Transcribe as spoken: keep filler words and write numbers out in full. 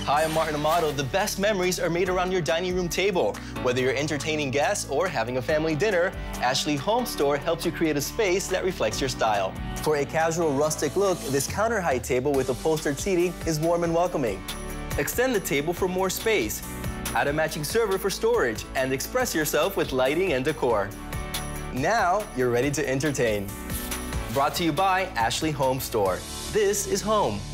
Hi, I'm Martin Amado. The best memories are made around your dining room table. Whether you're entertaining guests or having a family dinner, Ashley Home Store helps you create a space that reflects your style. For a casual, rustic look, this counter-height table with upholstered seating is warm and welcoming. Extend the table for more space. Add a matching server for storage and express yourself with lighting and decor. Now, you're ready to entertain. Brought to you by Ashley Home Store. This is home.